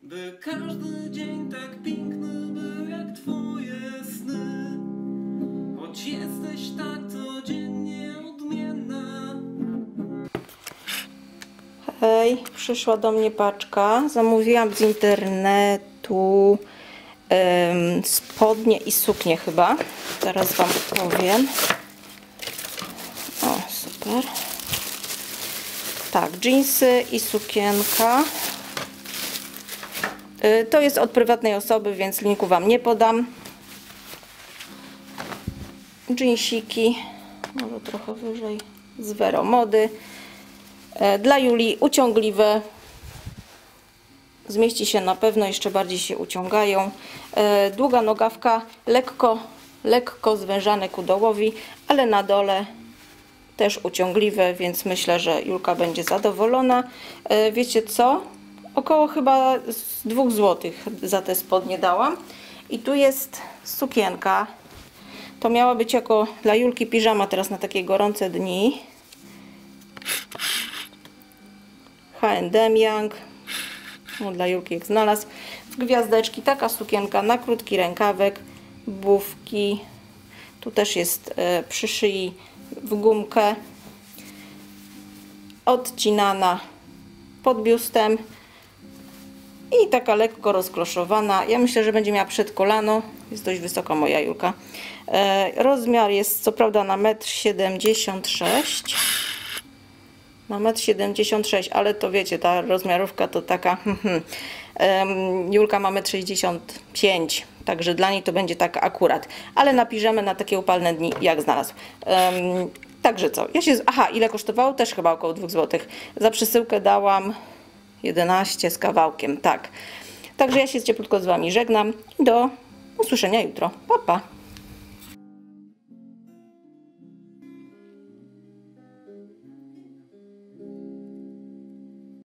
By każdy dzień tak piękny był jak twoje sny. Choć jesteś tak codziennie odmienna. Hej, przyszła do mnie paczka. Zamówiłam z internetu spodnie i suknie chyba. Zaraz wam powiem. O, super. Tak, dżinsy i sukienka. To jest od prywatnej osoby, więc linku wam nie podam. Dżinsiki, może trochę wyżej, z Vero Mody. Dla Julii uciągliwe. Zmieści się na pewno, jeszcze bardziej się uciągają. Długa nogawka, lekko zwężane ku dołowi, ale na dole też uciągliwe, więc myślę, że Julka będzie zadowolona. Wiecie co? Około chyba 2 zł za te spodnie dałam. I tu jest sukienka. To miała być jako dla Julki piżama teraz na takie gorące dni. H&M Young. No, dla Julki jak znalazł. W gwiazdeczki. Taka sukienka na krótki rękawek. Bufki. Tu też jest przy szyi w gumkę. Odcinana pod biustem. I taka lekko rozkloszowana. Ja myślę, że będzie miała przedkolano. Jest dość wysoka moja Julka. Rozmiar jest co prawda na 1,76 m. Na 1,76 m, ale to wiecie, ta rozmiarówka to taka... Julka ma 1,65 m. Także dla niej to będzie tak akurat. Ale na piżamę na takie upalne dni jak znalazł. Także co? Aha, ile kosztowało? Też chyba około 2 zł. Za przesyłkę dałam 11 z kawałkiem, tak. Także ja się cieplutko z wami żegnam i do usłyszenia jutro. Pa, pa.